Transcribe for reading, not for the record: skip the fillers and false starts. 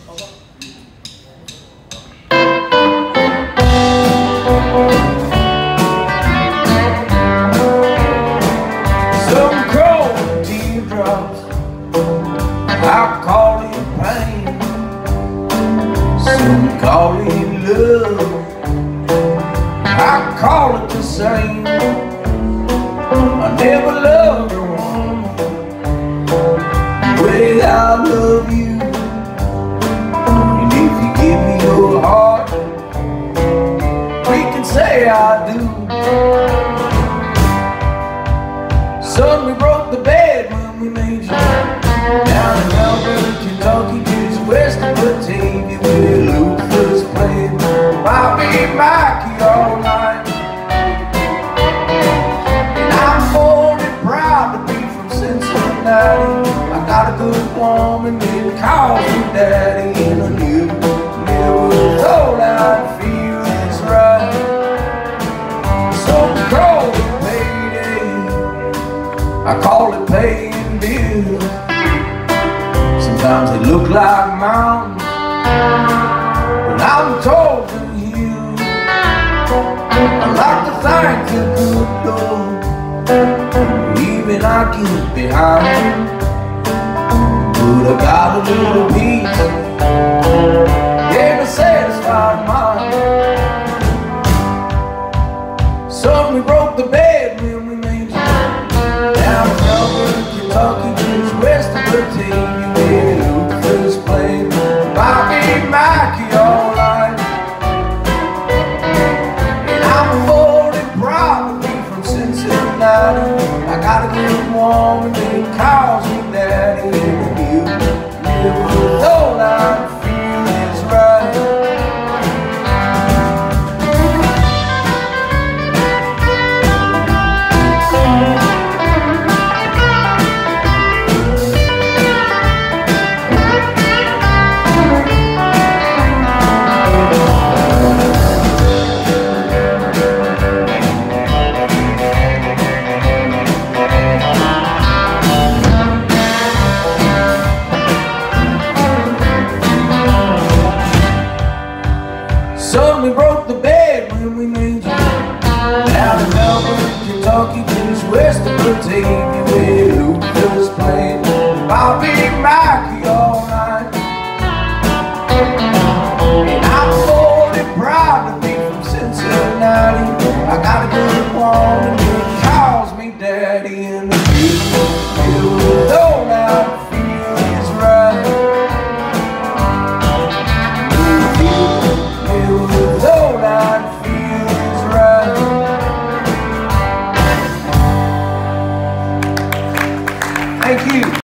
Some cold teardrops, I call it pain. Some call it love, I call it the same. I never loved a woman the way I love you. And if you give me your heart, we can say I do. Son, we broke the bed when we made you. Down in Melbourne, Kentucky, just west of Batavia, where Luther's played Bobby Mikey all night. And I'm more than proud to be from Cincinnati. I got a good woman that calls me daddy, and I never thought I'd feel this right. So cold payday, I call it paying bills. Sometimes they look like mountains, but I'm told they're hills. I like to thank the good Lord, even I get behind. But I got a little peace, yeah, a satisfied mind. Son, we broke the bed when we made you. Down in Melbourne, Kentucky, just west of Batavia, where Luther's played Bobby Mikey all night. And I'm more than proud to be from Cincinnati. I got a good woman that calls me daddy, and you never thought I'd feel this right. Son, we broke the bed when we made you. Down in Melbourne, Kentucky, just west of Batavia, where Luther's played Bobby Mikey all night. And I'm more than proud to be from Cincinnati. I got a good woman that calls me daddy, and the people don't I feel is right. Thank you.